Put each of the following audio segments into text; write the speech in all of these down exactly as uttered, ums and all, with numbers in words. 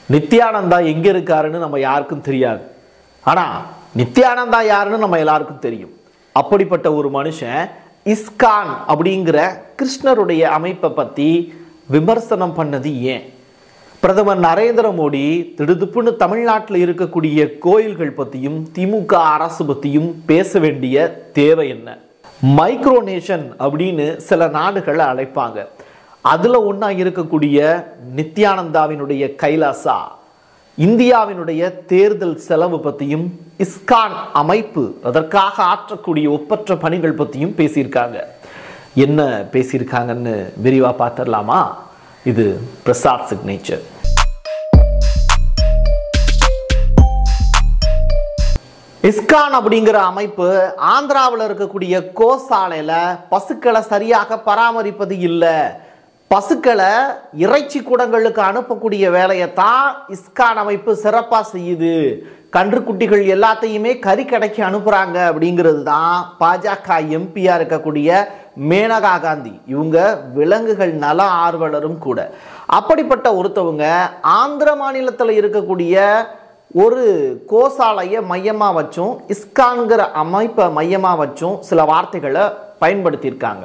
நித்யானந்தா எங்க இருக்காருன்னு நம்ம யாருக்கும் தெரியாது. ஆனா நித்யானந்தா யாருன்னு நம்ம எல்லாருக்கும் தெரியும். அப்படிப்பட்ட ஒரு மனுஷன் இஸ்கான் அப்படிங்கிற கிருஷ்ணருடைய அமைப்பை பத்தி விமர்சனம் பண்ணது ஏன்? பிரதமர் நரேந்திர மோடி திடுதுப்புன்னு தமிழ்நாட்டில் இருக்கக்கூடிய கோயில்கள் பத்தியும் திமுக அரசு பத்தியும் பேச வேண்டிய தேவை என்ன? மைக்ரோனேஷன் அப்படின்னு சில நாடுகளை அழைப்பாங்க. அதுல ஒன்னா இருக்கக்கூடிய நித்யானந்தாவினுடைய கைலாசா, இந்தியாவினுடைய தேர்தல் செலவு பத்தியும் இஸ்கான் அமைப்பு அதற்காக ஆற்றக்கூடிய ஒப்பற்ற பணிகள் பத்தியும் பேசியிருக்காங்க. என்ன பேசியிருக்காங்கன்னு விரிவா பார்த்துடலாமா? இது பிரசாத் சிக்னேச்சர். இஸ்கான் அப்படிங்கிற அமைப்பு ஆந்திராவில் இருக்கக்கூடிய கோசாலையில பசுக்களை சரியாக பராமரிப்பது இல்லை. பசுக்களை இறைச்சி கூடங்களுக்கு அனுப்பக்கூடிய வேலையை தான் இஸ்கான் அமைப்பு சிறப்பாக செய்யுது. கன்றுக்குட்டிகள் எல்லாத்தையுமே கறிக்கடைக்கு அனுப்புறாங்க அப்படிங்கிறது தான் பாஜக எம்பியா இருக்கக்கூடிய மேனகா காந்தி. இவங்க விலங்குகள் நல ஆர்வலரும் கூட. அப்படிப்பட்ட ஒருத்தவங்க ஆந்திர மாநிலத்தில் இருக்கக்கூடிய ஒரு கோசாலையை மையமா வச்சும் இஸ்கான்கிற அமைப்பை மையமா வச்சும் சில வார்த்தைகளை பயன்படுத்தியிருக்காங்க.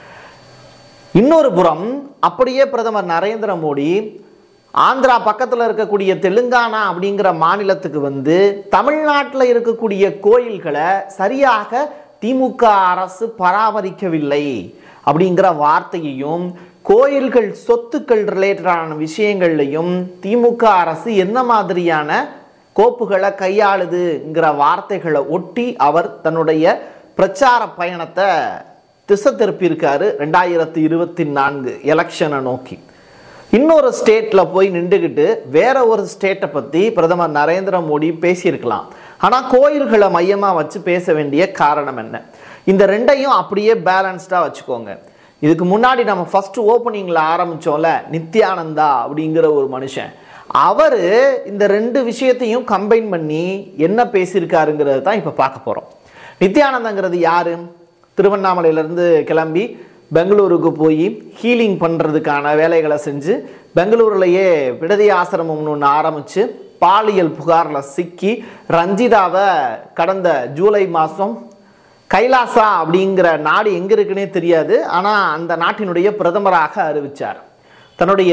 இன்னொரு புறம் அப்படியே பிரதமர் நரேந்திர மோடி ஆந்திரா பக்கத்தில் இருக்கக்கூடிய தெலுங்கானா அப்படிங்கிற மாநிலத்துக்கு வந்து தமிழ்நாட்டில் இருக்கக்கூடிய கோயில்களை சரியாக திமுக அரசு பராமரிக்கவில்லை அப்படிங்கிற வார்த்தையையும், கோயில்கள் சொத்துக்கள் ரிலேட்டடான விஷயங்கள்லையும் திமுக அரசு என்ன மாதிரியான கோப்புகளை கையாளுதுங்கிற வார்த்தைகளை ஒட்டி அவர் தன்னுடைய பிரச்சார பயணத்தை திசை திருப்பியிருக்காரு. ரெண்டாயிரத்தி இருபத்தி நான்கு எலெக்ஷனை நோக்கி இன்னொரு ஸ்டேட்ல போய் நின்றுகிட்டு வேற ஒரு ஸ்டேட்டை பத்தி பிரதமர் நரேந்திர மோடி பேசியிருக்கலாம். ஆனா கோயில்களை மையமா வச்சு பேச வேண்டிய காரணம் என்ன? இந்த ரெண்டையும் அப்படியே பேலன்ஸ்டா வச்சுக்கோங்க. இதுக்கு முன்னாடி நம்ம ஃபர்ஸ்ட் ஓப்பனிங்ல ஆரம்பிச்சோம்ல, நித்யானந்தா அப்படிங்கிற ஒரு மனுஷன், அவரு இந்த ரெண்டு விஷயத்தையும் கம்பைன் பண்ணி என்ன பேசியிருக்காருங்கிறது தான் இப்ப பார்க்க போறோம். நித்யானந்தாங்கிறது யாரு? திருவண்ணாமலையிலேருந்து கிளம்பி பெங்களூருக்கு போய் ஹீலிங் பண்ணுறதுக்கான வேலைகளை செஞ்சு பெங்களூர்லேயே விடுதி ஆசிரமம்னு ஒன்று ஆரம்பித்து பாலியல் புகாரில் சிக்கி ரஞ்சிதாவை கடந்த ஜூலை மாதம் கைலாசா அப்படிங்கிற நாடு எங்கே இருக்குன்னே தெரியாது, ஆனால் அந்த நாட்டினுடைய பிரதமராக அறிவித்தார். தன்னுடைய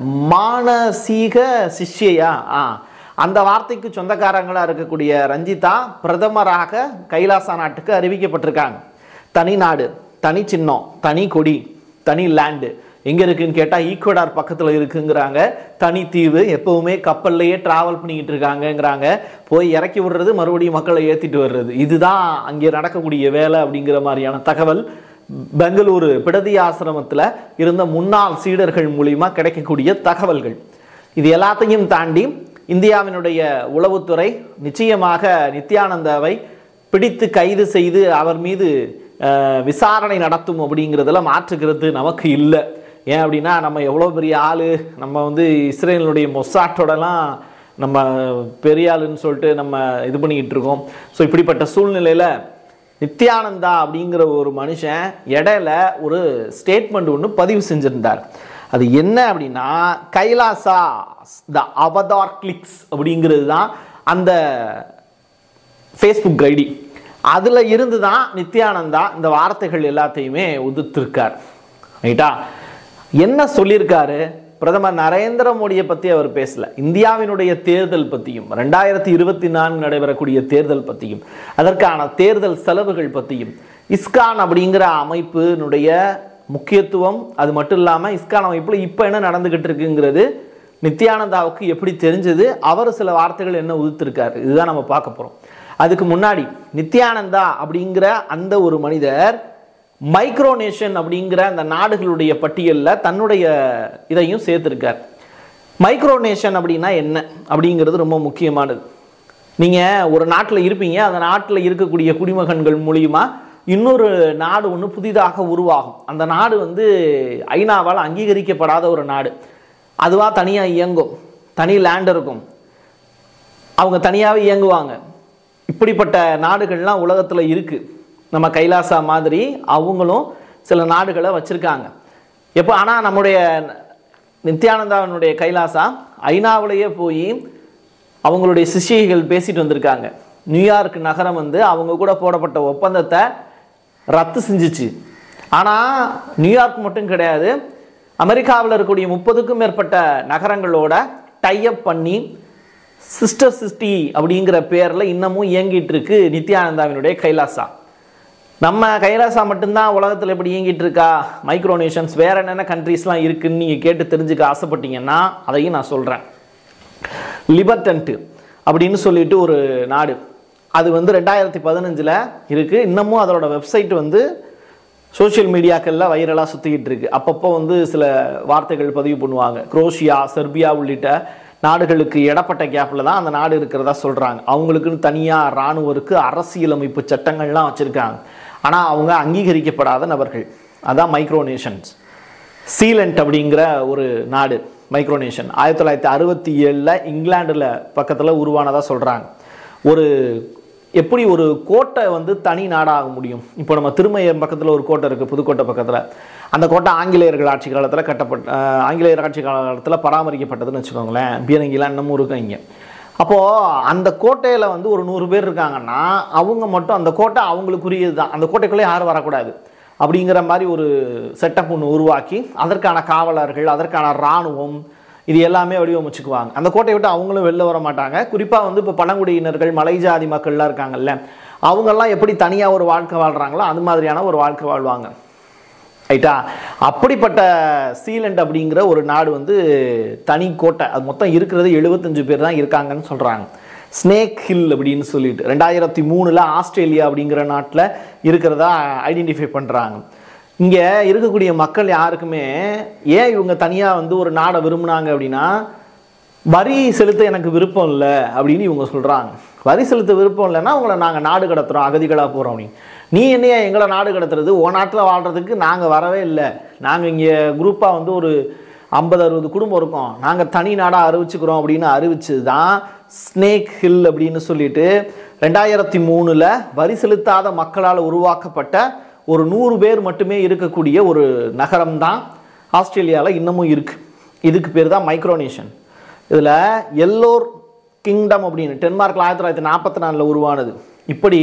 மானசீக சிஷ்யா ஆ அந்த வார்த்தைக்கு சொந்தக்காரங்களாக இருக்கக்கூடிய ரஞ்சிதா பிரதமராக கைலாசா நாட்டுக்கு அறிவிக்கப்பட்டிருக்காங்க. தனி நாடு, தனி சின்னம், தனி கொடி, தனி லேண்டு. எங்கே இருக்குன்னு கேட்டால் ஈக்குவடார் பக்கத்தில் இருக்குங்கிறாங்க. தனி தீவு, எப்பவுமே கப்பல்லையே டிராவல் பண்ணிக்கிட்டு இருக்காங்கங்கிறாங்க. போய் இறக்கி விடுறது, மறுபடியும் மக்களை ஏற்றிட்டு வர்றது, இதுதான் அங்கே நடக்கக்கூடிய வேலை அப்படிங்கிற மாதிரியான தகவல் பெங்களூரு பிடதி ஆசிரமத்தில் இருந்த முன்னாள் சீடர்கள் மூலிமா கிடைக்கக்கூடிய தகவல்கள். இது எல்லாத்தையும் தாண்டி இந்தியாவினுடைய உளவுத்துறை நிச்சயமாக நித்யானந்தாவை பிடித்து கைது செய்து அவர் மீது விசாரணை நடத்தும் அப்படிங்கிறதுல மாற்றுகிறது நமக்கு இல்லை. ஏன் அப்படின்னா நம்ம எவ்வளோ பெரிய ஆள், நம்ம வந்து இஸ்ரேலுடைய மொசாட்டோடலாம் நம்ம பெரிய ஆளுன்னு சொல்லிட்டு நம்ம இது பண்ணிக்கிட்டு இருக்கோம். ஸோ இப்படிப்பட்ட சூழ்நிலையில் நித்யானந்தா அப்படிங்கிற ஒரு மனுஷன் இடையில ஒரு ஸ்டேட்மெண்ட் ஒன்று பதிவு செஞ்சிருந்தார். அது என்ன அப்படின்னா, கைலாசா த அவதார் கிளிக்ஸ் அப்படிங்கிறது தான் அந்த ஃபேஸ்புக் ஐடி. அதுல இருந்து தான் நித்யானந்தா இந்த வார்த்தைகள் எல்லாத்தையுமே உதிர்த்திருக்கார். ரைட்டா? என்ன சொல்லியிருக்காரு? பிரதமர் நரேந்திர மோடியை பத்தி அவர் பேசல, இந்தியாவினுடைய தேர்தல் பத்தியும் ரெண்டாயிரத்தி இருபத்தி நான்கு நடைபெறக்கூடிய தேர்தல் பத்தியும் அதற்கான தேர்தல் செலவுகள் பத்தியும் இஸ்கான் அப்படிங்கிற அமைப்பினுடைய முக்கியத்துவம், அது மட்டும் இல்லாம இஸ்கான் அமைப்புல இப்ப என்ன நடந்துகிட்டு இருக்குங்கிறது நித்யானந்தாவுக்கு எப்படி தெரிஞ்சது, அவர் சில வார்த்தைகள் என்ன உதிர்த்திருக்காரு, இதுதான் நம்ம பார்க்க போறோம். அதுக்கு முன்னாடி நித்யானந்தா அப்படிங்கிற அந்த ஒரு மனிதர் மைக்ரோனேஷன் அப்படிங்கிற அந்த நாடுகளுடைய பட்டியலில் தன்னுடைய இதையும் சேர்த்திருக்கார். மைக்ரோனேஷன் அப்படின்னா என்ன அப்படிங்கிறது ரொம்ப முக்கியமானது. நீங்கள் ஒரு நாட்டில் இருப்பீங்க, அந்த நாட்டில் இருக்கக்கூடிய குடிமகன்கள் மூலியமா இன்னொரு நாடு ஒன்று புதிதாக உருவாகும். அந்த நாடு வந்து ஐநாவால் அங்கீகரிக்கப்படாத ஒரு நாடு, அதுவாக தனியாக இயங்கும், தனி லேண்ட் இருக்கும், அவங்க தனியாகவே இயங்குவாங்க. இப்படிப்பட்ட நாடுகள்லாம் உலகத்தில் இருக்குது. நம்ம கைலாசா மாதிரி அவங்களும் சில நாடுகளை வச்சுருக்காங்க. எப்போ ஆனால் நம்முடைய நித்யானந்தாவினுடைய கைலாசா ஐநாவிலேயே போய் அவங்களுடைய சிஷ்யைகள் பேசிட்டு வந்திருக்காங்க. நியூயார்க் நகரம் வந்து அவங்க கூட போடப்பட்ட ஒப்பந்தத்தை ரத்து செஞ்சிச்சு. ஆனால் நியூயார்க் மட்டும் கிடையாது, அமெரிக்காவில் இருக்கக்கூடிய முப்பதுக்கும் மேற்பட்ட நகரங்களோட டைஅப் பண்ணி சிஸ்டர் சிட்டி அப்படிங்கிற பேரில் இன்னமும் இயங்கிட்டு இருக்கு நித்யானந்தாவினுடைய கைலாசா. நம்ம கைலாசா மட்டும்தான் உலகத்தில் எப்படி இயங்கிட்டு இருக்கா? மைக்ரோனேஷன்ஸ் வேற என்னென்ன கண்ட்ரீஸ்லாம் இருக்குன்னு நீங்கள் கேட்டு தெரிஞ்சுக்க ஆசைப்பட்டீங்கன்னா அதையும் நான் சொல்கிறேன். லிபர்டன்ட் அப்படின்னு சொல்லிட்டு ஒரு நாடு, அது வந்து ரெண்டாயிரத்தி பதினஞ்சில் இருக்குது. இன்னமும் அதோட வெப்சைட் வந்து சோஷியல் மீடியாக்களில் வைரலாக சுற்றிக்கிட்டு இருக்கு. அப்பப்போ வந்து சில வார்த்தைகள் பதிவு பண்ணுவாங்க. குரோஷியா, செர்பியா உள்ளிட்ட நாடுகளுக்கு இடப்பட்ட கேப்பில் தான் அந்த நாடு இருக்கிறதா சொல்கிறாங்க. அவங்களுக்குன்னு தனியாக இராணுவம் இருக்குது, அரசியலமைப்பு சட்டங்கள்லாம் வச்சுருக்காங்க. ஆனால் அவங்க அங்கீகரிக்கப்படாத நபர்கள், அதான் மைக்ரோனேஷன்ஸ். சீலண்ட் அப்படிங்கிற ஒரு நாடு மைக்ரோனேஷன் ஆயிரத்தி தொள்ளாயிரத்தி அறுபத்தி ஏழில் இங்கிலாண்டில் பக்கத்தில் உருவானதாக சொல்கிறாங்க. ஒரு எப்படி ஒரு கோட்டை வந்து தனி நாடாக முடியும்? இப்போ நம்ம திருமயம் பக்கத்தில் ஒரு கோட்டை இருக்குது, புதுக்கோட்டை பக்கத்தில். அந்த கோட்டை ஆங்கிலேயர்கள் ஆட்சி காலத்தில் கட்டப்பட்ட ஆங்கிலேயர் ஆட்சி காலத்தில் பராமரிக்கப்பட்டதுன்னு வச்சுக்கோங்களேன். பீரங்கிலாம் இன்னமும் இருக்கும் இங்கே. அப்போது அந்த கோட்டையில் வந்து ஒரு நூறு பேர் இருக்காங்கன்னா அவங்க மட்டும் அந்த கோட்டை அவங்களுக்குரியது தான், அந்த கோட்டைக்குள்ளே யாரும் வரக்கூடாது அப்படிங்கிற மாதிரி ஒரு செட்டப் ஒன்று உருவாக்கி அதற்கான காவலர்கள், அதற்கான இராணுவம், இது எல்லாமே வடிவமைச்சுக்குவாங்க. அந்த கோட்டையை விட்டு அவங்களும் வெளில வர மாட்டாங்க. குறிப்பாக வந்து இப்போ பழங்குடியினர்கள், மலை ஜாதி மக்கள்லாம் இருக்காங்கல்ல, அவங்கெல்லாம் எப்படி தனியாக ஒரு வாழ்க்கை வாழ்கிறாங்களோ அது மாதிரியான ஒரு வாழ்க்கை வாழ்வாங்க. ரைட்டா? அப்படிப்பட்ட சீலண்ட் அப்படிங்கிற ஒரு நாடு வந்து தனி கோட்டை, அது மொத்தம் இருக்கிறது எழுபத்தஞ்சு பேர் தான் இருக்காங்கன்னு சொல்கிறாங்க. ஸ்னேக் ஹில் அப்படின்னு சொல்லிட்டு ரெண்டாயிரத்தி மூணில் ஆஸ்திரேலியா அப்படிங்கிற நாட்டில் இருக்கிறதா ஐடென்டிஃபை பண்ணுறாங்க. இங்கே இருக்கக்கூடிய மக்கள் யாருக்குமே ஏன் இவங்க தனியாக வந்து ஒரு நாடை விரும்புனாங்க அப்படின்னா, வரி செலுத்த எனக்கு விருப்பம் இல்லை அப்படின்னு இவங்க சொல்கிறாங்க. வரி செலுத்த விருப்பம் இல்லைன்னா உங்களை நாங்கள் நாடு கடத்துகிறோம், அகதிகளாக போகிறோம் அப்படின்னு. நீ என்னையா எங்களை நாடு கடத்துறது? ஓ நாட்டில் வாழ்கிறதுக்கு நாங்கள் வரவே இல்லை, நாங்கள் இங்கே குரூப்பாக வந்து ஒரு ஐம்பது அறுபது குடும்பம் இருக்கோம், நாங்கள் தனி நாடாக அறிவிச்சுக்கிறோம் அப்படின்னு அறிவிச்சு தான் ஸ்னேக் ஹில் அப்படின்னு சொல்லிட்டு ரெண்டாயிரத்தி மூணில் வரி செலுத்தாத மக்களால் உருவாக்கப்பட்ட ஒரு நூறு பேர் மட்டுமே இருக்கக்கூடிய ஒரு நகரம் தான் ஆஸ்திரேலியாவில் இன்னமும் இருக்குது. இதுக்கு பேர் தான் மைக்ரோனேஷன். இதில் எல்லோர் கிங்டம் அப்படின்னு டென்மார்க்கில் ஆயிரத்தி தொள்ளாயிரத்தி நாற்பத்தி நாலில் உருவானது. இப்படி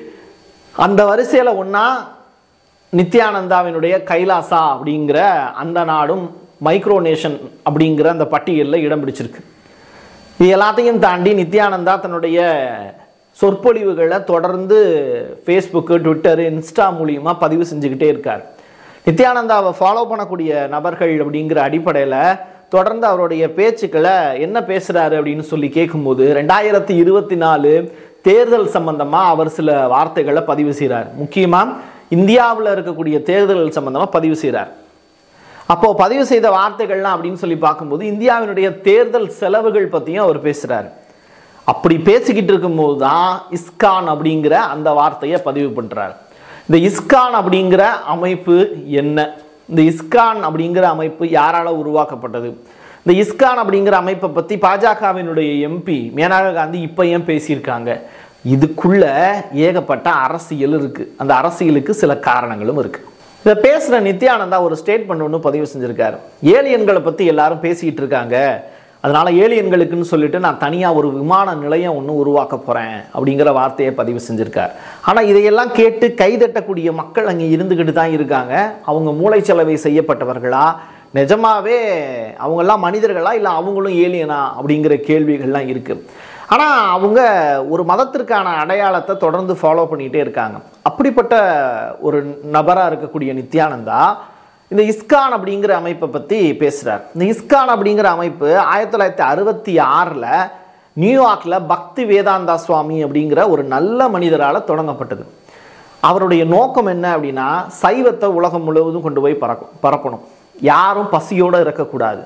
அந்த வரிசையில் ஒன்றா நித்யானந்தாவினுடைய கைலாசா அப்படிங்கிற அந்த நாடும் மைக்ரோனேஷன் அப்படிங்கிற அந்த பட்டியலில் இடம் பிடிச்சிருக்கு. இது எல்லாத்தையும் தாண்டி நித்யானந்தா தன்னுடைய சொற்பொழிவுகளை தொடர்ந்து ஃபேஸ்புக்கு, ட்விட்டரு, இன்ஸ்டா மூலியமாக பதிவு செஞ்சுக்கிட்டே இருக்கார். நித்யானந்தாவை ஃபாலோ பண்ணக்கூடிய நபர்கள் அப்படிங்கிற அடிப்படையில் தொடர்ந்து அவருடைய பேச்சுக்களை என்ன பேசுகிறாரு அப்படின்னு சொல்லி கேட்கும்போது ரெண்டாயிரத்தி இருபத்தி நாலு தேர்தல் சம்பந்தமாக அவர் சில வார்த்தைகளை பதிவு செய்கிறார். முக்கியமாக இந்தியாவில் இருக்கக்கூடிய தேர்தல் சம்பந்தமாக பதிவு செய்கிறார். அப்போது பதிவு செய்த வார்த்தைகள்லாம் அப்படின்னு சொல்லி பார்க்கும்போது இந்தியாவினுடைய தேர்தல் செலவுகள் பற்றியும் அவர் பேசுகிறார். அப்படி பேசிக்கிட்டு இருக்கும்போது தான் இஸ்கான் அப்படிங்கிற அந்த வார்த்தையை பதிவு பண்ணுறார். இந்த இஸ்கான் அப்படிங்கிற அமைப்பு என்ன? இந்த இஸ்கான் அப்படிங்கிற அமைப்பு யாரால உருவாக்கப்பட்டது? இந்த இஸ்கான் அப்படிங்கிற அமைப்பை பற்றி பாஜகவினுடைய எம்பி மேனகா காந்தி இப்போ ஏன் பேசியிருக்காங்க? இதுக்குள்ள ஏகப்பட்ட அரசியல் இருக்குது. அந்த அரசியலுக்கு சில காரணங்களும் இருக்குது. இதை பேசுகிற நித்யானந்தா ஒரு ஸ்டேட்மெண்ட் ஒன்று பதிவு செஞ்சுருக்காரு. ஏலியன்களை பற்றி எல்லாரும் பேசிக்கிட்டு இருக்காங்க, அதனால் ஏலியன்களுக்குன்னு சொல்லிட்டு நான் தனியாக ஒரு விமான நிலையம் ஒன்று உருவாக்க போகிறேன் அப்படிங்கிற வார்த்தையை பதிவு செஞ்சுருக்கார். ஆனால் இதையெல்லாம் கேட்டு கைதட்டக்கூடிய மக்கள் அங்கே இருந்துக்கிட்டு தான் இருக்காங்க. அவங்க மூளைச்சலவை செய்யப்பட்டவர்களா, நிஜமாவே அவங்கெல்லாம் மனிதர்களா, இல்லை அவங்களும் ஏலியனா அப்படிங்கிற கேள்விகள்லாம் இருக்குது. ஆனால் அவங்க ஒரு மதத்திற்கான அடையாளத்தை தொடர்ந்து ஃபாலோ பண்ணிகிட்டே இருக்காங்க. அப்படிப்பட்ட ஒரு நபராக இருக்கக்கூடிய நித்யானந்தா இந்த இஸ்கான் அப்படிங்கிற அமைப்பை பற்றி பேசுகிறார். இந்த இஸ்கான் அப்படிங்கிற அமைப்பு ஆயிரத்தி தொள்ளாயிரத்தி அறுபத்தி ஆறில் நியூயார்க்கில் பக்தி வேதாந்தா சுவாமி அப்படிங்கிற ஒரு நல்ல மனிதரால் தொடங்கப்பட்டது. அவருடைய நோக்கம் என்ன அப்படின்னா, சைவத்தை உலகம் முழுவதும் கொண்டு போய் பறக்கும் பரப்பணும் யாரும் பசியோடு இருக்கக்கூடாது.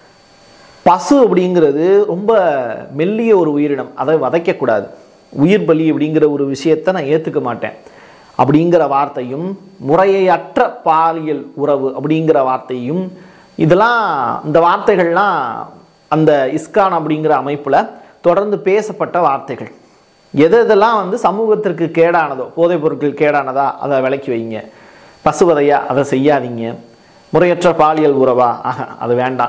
பசு அப்படிங்கிறது ரொம்ப மெல்லிய ஒரு உயிரினம், அதை வதைக்கக்கூடாது. உயிர் பலி அப்படிங்கிற ஒரு விஷயத்தை நான் ஏற்றுக்க மாட்டேன் அப்படிங்கிற வார்த்தையும், முறையற்ற பாலியல் உறவு அப்படிங்கிற வார்த்தையும், இதெல்லாம் இந்த வார்த்தைகள்லாம் அந்த இஸ்கான் அப்படிங்கிற அமைப்பில் தொடர்ந்து பேசப்பட்ட வார்த்தைகள். எது எதெல்லாம் வந்து சமூகத்திற்கு கேடானதோ, போதைப் பொருட்கள் கேடானதா அதை விலக்கி வைங்க, பசுவதையா அதை செய்யாதீங்க, முறையற்ற பாலியல் உறவா ஆக அது வேண்டாம்,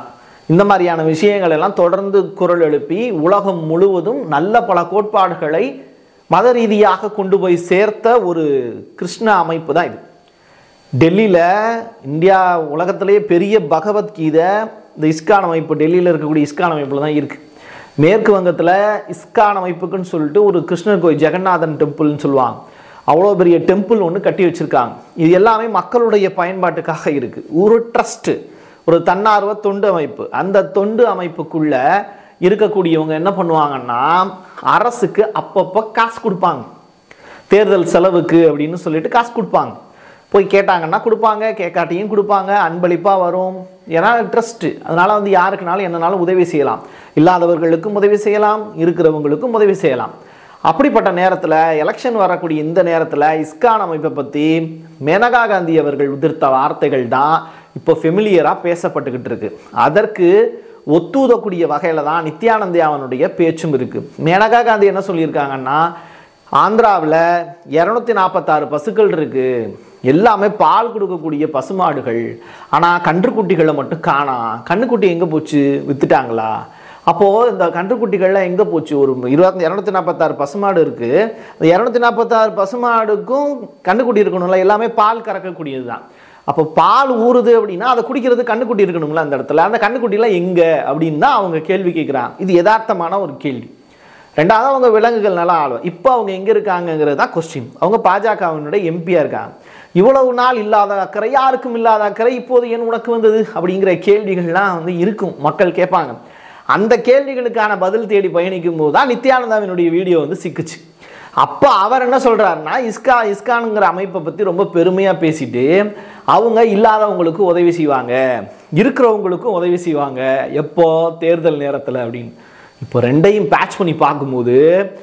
இந்த மாதிரியான விஷயங்கள் எல்லாம் தொடர்ந்து குரல் எழுப்பி உலகம் முழுவதும் நல்ல பல கோட்பாடுகளை மத ரீதியாக கொண்டு போய் சேர்த்த ஒரு கிருஷ்ண அமைப்பு தான் இது. டெல்லியில் இந்தியா உலகத்திலேயே பெரிய பகவத்கீதை இந்த இஸ்கான் அமைப்பு, டெல்லியில் இருக்கக்கூடிய இஸ்கான் அமைப்பில் தான் இருக்குது. மேற்கு வங்கத்தில் இஸ்கான் அமைப்புக்குன்னு சொல்லிட்டு ஒரு கிருஷ்ணர் கோயில், ஜெகநாதன் டெம்பிள்னு சொல்லுவாங்க. அவ்வளோ பெரிய டெம்பிள் ஒன்று கட்டி வச்சுருக்காங்க. இது எல்லாமே மக்களுடைய பயன்பாட்டுக்காக இருக்குது. ஒரு ட்ரஸ்ட்டு, ஒரு தன்னார்வ தொண்டு அமைப்பு. அந்த தொண்டு அமைப்புக்குள்ள இருக்கக்கூடியவங்க என்ன பண்ணுவாங்கன்னா அரசுக்கு அப்பப்போ காசு கொடுப்பாங்க. தேர்தல் செலவுக்கு அப்படின்னு சொல்லிட்டு காசு கொடுப்பாங்க. போய் கேட்டாங்கன்னா கொடுப்பாங்க, கேட்காட்டியும் கொடுப்பாங்க, அன்பளிப்பாக வரும். ஏன்னா ட்ரஸ்ட்டு, அதனால் வந்து யாருக்குனாலும் என்னன்னாலும் உதவி செய்யலாம். இல்லாதவர்களுக்கும் உதவி செய்யலாம், இருக்கிறவங்களுக்கும் உதவி செய்யலாம். அப்படிப்பட்ட நேரத்தில், எலெக்ஷன் வரக்கூடிய இந்த நேரத்தில் இஸ்கான் அமைப்பை பற்றி மேனகா காந்தி அவர்கள் உதிர்த்த வார்த்தைகள் தான் இப்போ ஃபெமிலியராக பேசப்பட்டுக்கிட்டு இருக்கு. அதற்கு ஒத்துதக்கூடிய வகையில் தான் நித்யானந்தாவனுடைய பேச்சும் இருக்குது. மேனகா காந்தி என்ன சொல்லியிருக்காங்கன்னா, ஆந்திராவில் இரநூத்தி நாற்பத்தாறு பசுக்கள் இருக்குது, எல்லாமே பால் கொடுக்கக்கூடிய பசுமாடுகள். ஆனால் கன்றுக்குட்டிகளை மட்டும் காணா. கன்றுக்குட்டி எங்கே போச்சு, வித்துட்டாங்களா? அப்போது இந்த கன்றுக்குட்டிகள்லாம் எங்கே போச்சு? ஒரு இருபத்தி இரநூத்தி நாற்பத்தாறு பசுமாடு இருக்குது. அந்த இரநூத்தி நாற்பத்தாறு பசுமாடுக்கும் கன்றுக்குட்டி இருக்கணும்ல, எல்லாமே பால் கறக்கக்கூடியது தான். அப்போ பால் ஊறுது அப்படின்னா அதை குடிக்கிறது கன்றுக்குட்டி இருக்கணும்ல அந்த இடத்துல. அந்த கன்றுக்குட்டிலாம் எங்கே அப்படின்னு தான் அவங்க கேள்வி கேட்குறாங்க. இது யதார்த்தமான ஒரு கேள்வி. ரெண்டாவது, அவங்க விலங்குகள் நல்லா ஆளும். இப்போ அவங்க எங்கே இருக்காங்கங்கிறது தான் கொஸ்டின். அவங்க பாஜகவினுடைய எம்பியாக இருக்காங்க. இவ்வளவு நாள் இல்லாத அக்கறை, யாருக்கும் இல்லாத அக்கறை இப்போது ஏன் உனக்கு வந்தது அப்படிங்கிற கேள்விகள்லாம் வந்து இருக்கும், மக்கள் கேட்பாங்க. அந்த கேள்விகளுக்கான பதில் தேடி பயணிக்கும் போது தான் நித்யானந்தாவினுடைய வீடியோ வந்து சிக்குச்சு. அப்போ அவர் என்ன சொல்கிறாருன்னா, இஸ்கா இஸ்கானுங்கிற அமைப்பை பற்றி ரொம்ப பெருமையாக பேசிட்டு அவங்க இல்லாதவங்களுக்கு உதவி செய்வாங்க, இருக்கிறவங்களுக்கும் உதவி செய்வாங்க, எப்போ தேர்தல் நேரத்தில் அப்படின்னு. இப்போ ரெண்டையும் பேட்ச் பண்ணி பார்க்கும்போது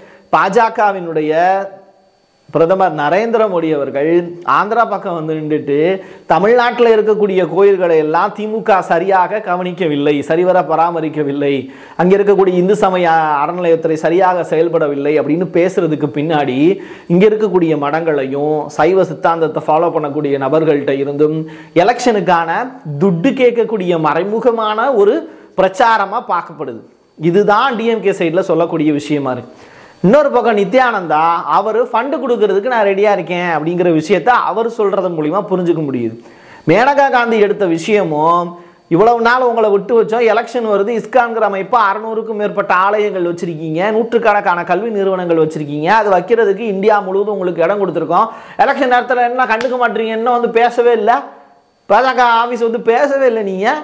பாஜகவினுடைய பிரதமர் நரேந்திர மோடி அவர்கள் ஆந்திரா பக்கம் வந்து நின்றுட்டு தமிழ்நாட்டில் இருக்கக்கூடிய கோயில்களை எல்லாம் திமுக சரியாக கவனிக்கவில்லை, சரிவர பராமரிக்கவில்லை, அங்கே இருக்கக்கூடிய இந்து சமய அறநிலையத்துறை சரியாக செயல்படவில்லை அப்படின்னு பேசுறதுக்கு பின்னாடி இங்கே இருக்கக்கூடிய மடங்களையும் சைவ சித்தாந்தத்தை ஃபாலோ பண்ணக்கூடிய நபர்கள்ட்ட இருந்தும் எலெக்ஷனுக்கான துட்டு கேட்கக்கூடிய மறைமுகமான ஒரு பிரச்சாரமாக பார்க்கப்படுது. இதுதான் டிஎம்கே சைடில் சொல்லக்கூடிய விஷயமா இருக்கு. இன்னொரு பக்கம் நித்யானந்தா அவர் ஃபண்டு கொடுக்கறதுக்கு நான் ரெடியாக இருக்கேன் அப்படிங்கிற விஷயத்த அவர் சொல்கிறதன் மூலிமா புரிஞ்சுக்க முடியுது. மேனகா காந்தி எடுத்த விஷயமும், இவ்வளவு நாள் உங்களை விட்டு வச்சோம், எலெக்ஷன் வருது, இஸ்கான்கிற அமைப்பு அறுநூறுக்கும் மேற்பட்ட ஆலயங்கள் வச்சுருக்கீங்க, நூற்றுக்கணக்கான கல்வி நிறுவனங்கள் வச்சுருக்கீங்க, அது வைக்கிறதுக்கு இந்தியா முழுவதும் உங்களுக்கு இடம் கொடுத்துருக்கோம், எலெக்ஷன் நேரத்தில் என்ன கண்டுக்க மாட்டீங்க, என்ன வந்து பேசவே இல்லை, பாஜக ஆஃபீஸ் வந்து பேசவே இல்லை நீங்கள்.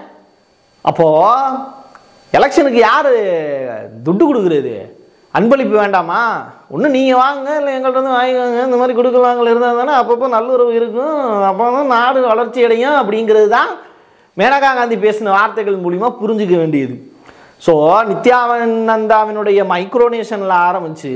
அப்போது எலெக்ஷனுக்கு யார் துட்டு கொடுக்குறது? அன்பளிப்பு வேண்டாமா? ஒன்று நீங்கள் வாங்க, இல்லை எங்கள்கிட்ட வந்து வாங்கிக்கோங்க, இந்த மாதிரி கொடுக்கலாங்கள் இருந்தால் தானே அப்பப்போ நல்லுறவு இருக்கும், அப்போ தான் நாடு வளர்ச்சி அடையும் அப்படிங்கிறது தான் மேனகா காந்தி பேசின வார்த்தைகள் மூலிமா புரிஞ்சிக்க வேண்டியது. ஸோ நித்யானந்தாவினுடைய மைக்ரோனேஷனில் ஆரம்பித்து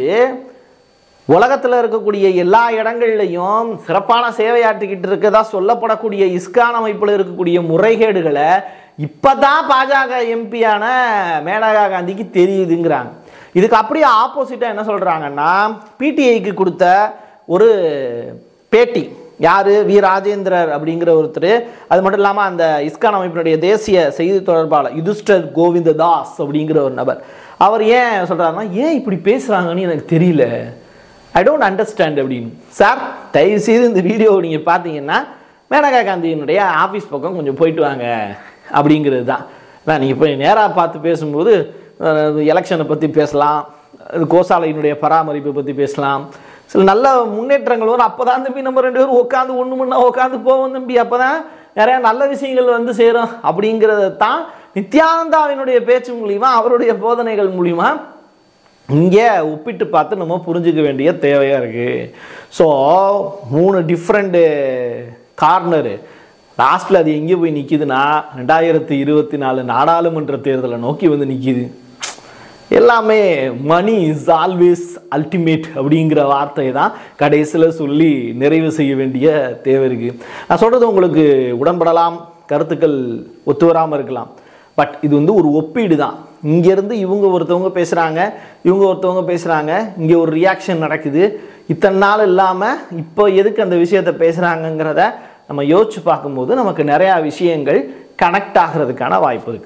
உலகத்தில் இருக்கக்கூடிய எல்லா இடங்கள்லையும் சிறப்பான சேவையாற்றிக்கிட்டு இருக்கதா சொல்லப்படக்கூடிய இஸ்கான் அமைப்பில் இருக்கக்கூடிய முறைகேடுகளை இப்போ தான் பாஜக எம்பியான மேனகா காந்திக்கு தெரியுதுங்கிறாங்க. இதுக்கு அப்படியே ஆப்போசிட்டாக என்ன சொல்கிறாங்கன்னா, பிடிஐக்கு கொடுத்த ஒரு பேட்டி, யார், வி ராஜேந்திரர் அப்படிங்கிற ஒருத்தர், அது மட்டும் இல்லாமல் அந்த இஸ்கான் அமைப்பினுடைய தேசிய செய்தி தொடர்பாளர் யுதிஷ்டர் கோவிந்த தாஸ் அப்படிங்கிற ஒரு நபர், அவர் ஏன் சொல்கிறாருன்னா, ஏன் இப்படி பேசுகிறாங்கன்னு எனக்கு தெரியல, ஐ டோன்ட் அண்டர்ஸ்டாண்ட் அப்படின்னு. சார் தயவுசெய்து இந்த வீடியோ நீங்கள் பார்த்தீங்கன்னா மேனகா காந்தியினுடைய ஆஃபீஸ் பக்கம் கொஞ்சம் போயிட்டு வாங்க அப்படிங்கிறது தான். நான் நீங்கள் போய் நேராக பார்த்து பேசும்போது எலெக்ஷனை பற்றி பேசலாம், கோசாலையினுடைய பராமரிப்பை பற்றி பேசலாம், சில நல்ல முன்னேற்றங்கள் வரும். அப்போ தான் தம்பி நம்ம ரெண்டு பேரும் உட்காந்து ஒன்று முன்னா உட்காந்து போவோம் தம்பி, அப்போ தான் நிறையா நல்ல விஷயங்கள் வந்து சேரும் அப்படிங்கிறத தான் நித்யானந்தாவினுடைய பேச்சு மூலிமா, அவருடைய போதனைகள் மூலிமா இங்கே ஒப்பிட்டு பார்த்து நம்ம புரிஞ்சுக்க வேண்டிய தேவையாக இருக்குது. ஸோ மூணு டிஃப்ரெண்ட்டு கார்னரு லாஸ்ட்டில் அது எங்கே போய் நிற்கிதுன்னா, ரெண்டாயிரத்தி இருபத்தி நாலு நாடாளுமன்ற தேர்தலை நோக்கி வந்து நிற்கிது. எல்லாமே மணி இஸ் ஆல்வேஸ் அல்டிமேட் அப்படிங்கிற வார்த்தையை தான் கடைசியில் சொல்லி நிறைவு செய்ய வேண்டிய தேவை இருக்குது. நான் சொல்கிறது உங்களுக்கு உடன்படலாம், கருத்துக்கள் ஒத்து வராமல் இருக்கலாம், பட் இது வந்து ஒரு ஒப்பீடு தான். இங்கேருந்து இவங்க ஒருத்தவங்க பேசுகிறாங்க, இவங்க ஒருத்தவங்க பேசுகிறாங்க, இங்கே ஒரு ரியாக்ஷன் நடக்குது. இத்தனை நாள் இல்லாமல் இப்போ எதுக்கு அந்த விஷயத்தை பேசுகிறாங்கங்கிறத நம்ம யோசிச்சு பார்க்கும்போது நமக்கு நிறையா விஷயங்கள் கனெக்ட் ஆகிறதுக்கான வாய்ப்பு இருக்குது.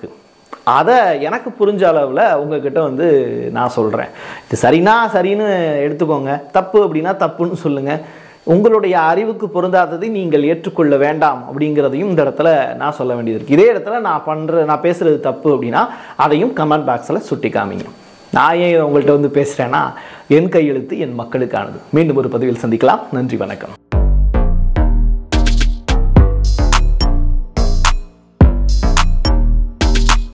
அதை எனக்கு புரிஞ்ச அளவில் உங்ககிட்ட வந்து நான் சொல்கிறேன். இது சரினா சரின்னு எடுத்துக்கோங்க, தப்பு அப்படின்னா தப்புன்னு சொல்லுங்கள். உங்களுடைய அறிவுக்கு பொருந்தாததை நீங்கள் ஏற்றுக்கொள்ள வேண்டாம் அப்படிங்கிறதையும் இந்த இடத்துல நான் சொல்ல வேண்டியது இருக்குது. இதே இடத்துல நான் பண்ணுற நான் பேசுகிறது தப்பு அப்படின்னா அதையும் கமெண்ட் பாக்ஸில் சுட்டி காமிங்க. நான் ஏன் உங்கள்கிட்ட வந்து பேசுகிறேன்னா என் கையெழுத்து என் மக்களுக்கானது. மீண்டும் ஒரு பதிவில் சந்திக்கலாம். நன்றி, வணக்கம்.